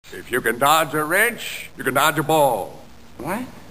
If you can dodge a wrench, you can dodge a ball. What?